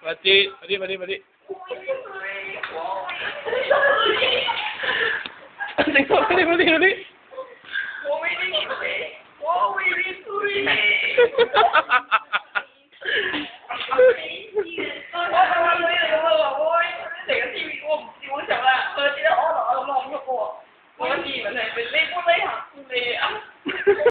มาจีมาดิมาดิมาดิสิงโตมาดิมาดิมาดิ我为你醉，我为你醉。